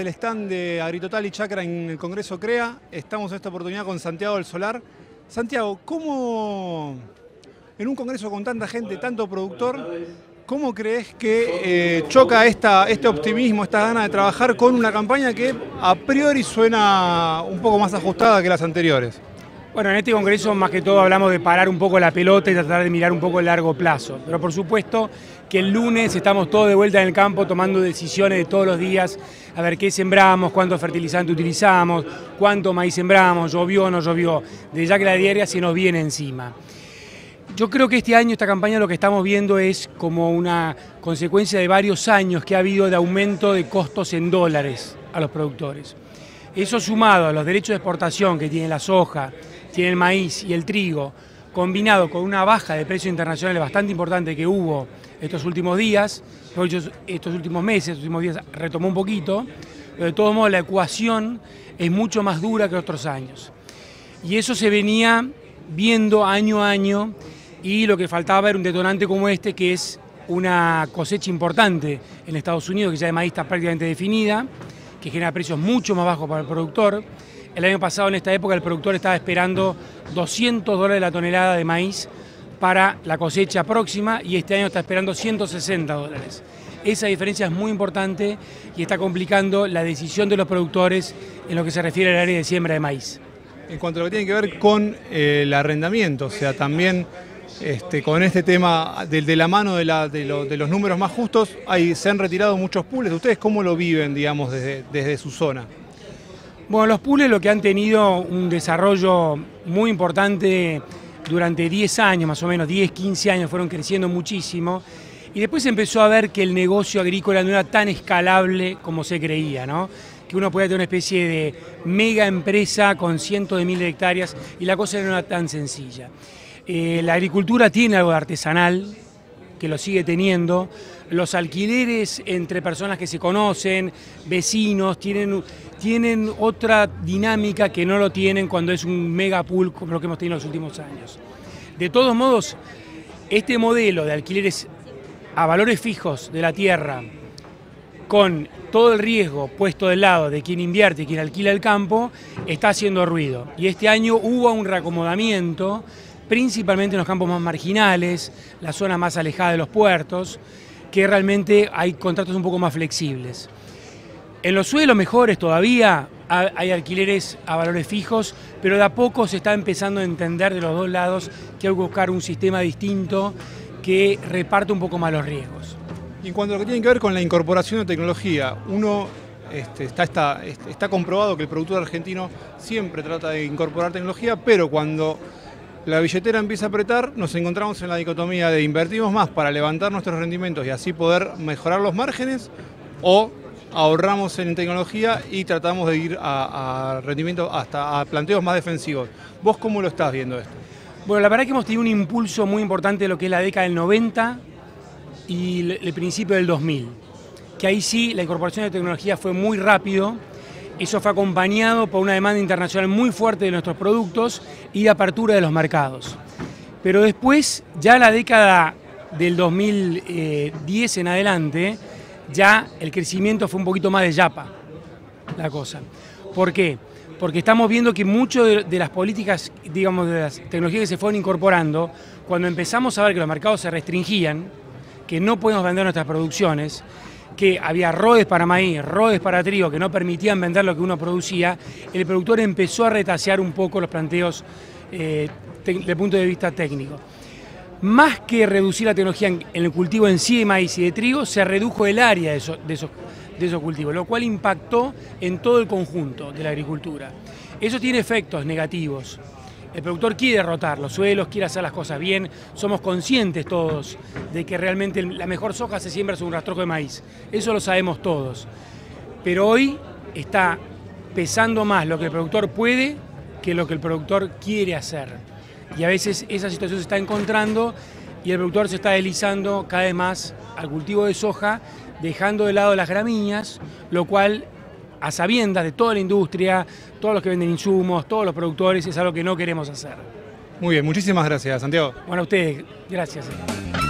desde el stand de Agritotal y Chacra en el Congreso CREA. Estamos en esta oportunidad con Santiago del Solar. Santiago, ¿cómo en un congreso con tanta gente, tanto productor, cómo crees que choca este optimismo, esta gana de trabajar con una campaña que a priori suena un poco más ajustada que las anteriores? Bueno, en este congreso más que todo hablamos de parar un poco la pelota y tratar de mirar un poco el largo plazo. Pero por supuesto que el lunes estamos todos de vuelta en el campo tomando decisiones de todos los días, a ver qué sembramos, cuánto fertilizante utilizamos, cuánto maíz sembramos, llovió o no llovió, de ya que la diaria se nos viene encima. Yo creo que este año, esta campaña, lo que estamos viendo es como una consecuencia de varios años que ha habido de aumento de costos en dólares a los productores. Eso sumado a los derechos de exportación que tiene la soja, tiene el maíz y el trigo, combinado con una baja de precios internacionales bastante importante que hubo estos últimos días, estos últimos meses, estos últimos días retomó un poquito, pero de todos modos la ecuación es mucho más dura que otros años. Y eso se venía viendo año a año, y lo que faltaba era un detonante como este, que es una cosecha importante en Estados Unidos, que ya de maíz está prácticamente definida, que genera precios mucho más bajos para el productor. El año pasado, en esta época, el productor estaba esperando $200 la tonelada de maíz para la cosecha próxima, y este año está esperando $160. Esa diferencia es muy importante y está complicando la decisión de los productores en lo que se refiere al área de siembra de maíz. En cuanto a lo que tiene que ver con el arrendamiento, o sea, también con este tema de la mano de los números más justos, se han retirado muchos pools. ¿Ustedes cómo lo viven, digamos, desde su zona? Bueno, los pools lo que han tenido un desarrollo muy importante durante 10 años, más o menos, 10, 15 años, fueron creciendo muchísimo. Y después se empezó a ver que el negocio agrícola no era tan escalable como se creía, ¿no? Que uno podía tener una especie de mega empresa con cientos de miles de hectáreas, y la cosa no era tan sencilla. La agricultura tiene algo de artesanal, que lo sigue teniendo. Los alquileres entre personas que se conocen, vecinos, tienen otra dinámica que no lo tienen cuando es un mega pool como lo que hemos tenido en los últimos años. De todos modos, este modelo de alquileres a valores fijos de la tierra, con todo el riesgo puesto del lado de quien invierte y quien alquila el campo, está haciendo ruido. Y este año hubo un reacomodamiento, principalmente en los campos más marginales, la zona más alejada de los puertos, que realmente hay contratos un poco más flexibles. En los suelos mejores todavía hay alquileres a valores fijos, pero de a poco se está empezando a entender de los dos lados que hay que buscar un sistema distinto que reparte un poco más los riesgos. Y en cuanto a lo que tiene que ver con la incorporación de tecnología, está comprobado que el productor argentino siempre trata de incorporar tecnología, pero cuando la billetera empieza a apretar, nos encontramos en la dicotomía de invertimos más para levantar nuestros rendimientos y así poder mejorar los márgenes, o ahorramos en tecnología y tratamos de ir a rendimientos, hasta a planteos más defensivos. ¿Vos cómo lo estás viendo esto? Bueno, la verdad que hemos tenido un impulso muy importante de lo que es la década del 90 y el principio del 2000, que ahí sí la incorporación de tecnología fue muy rápido. Eso fue acompañado por una demanda internacional muy fuerte de nuestros productos y de apertura de los mercados. Pero después, ya la década del 2010 en adelante, ya el crecimiento fue un poquito más de yapa, la cosa. ¿Por qué? Porque estamos viendo que muchas de las políticas, digamos, de las tecnologías que se fueron incorporando, cuando empezamos a ver que los mercados se restringían, que no podemos vender nuestras producciones, que había ROEs para maíz, ROEs para trigo, que no permitían vender lo que uno producía, el productor empezó a retasear un poco los planteos desde el punto de vista técnico. Más que reducir la tecnología en el cultivo en sí de maíz y de trigo, se redujo el área de esos cultivos, lo cual impactó en todo el conjunto de la agricultura. Eso tiene efectos negativos. El productor quiere rotar los suelos, quiere hacer las cosas bien, somos conscientes todos de que realmente la mejor soja se siembra sobre un rastrojo de maíz, eso lo sabemos todos. Pero hoy está pesando más lo que el productor puede que lo que el productor quiere hacer. Y a veces esa situación se está encontrando y el productor se está deslizando cada vez más al cultivo de soja, dejando de lado las gramíneas, lo cual, a sabiendas de toda la industria, todos los que venden insumos, todos los productores, es algo que no queremos hacer. Muy bien, muchísimas gracias, Santiago. Bueno, a ustedes, gracias.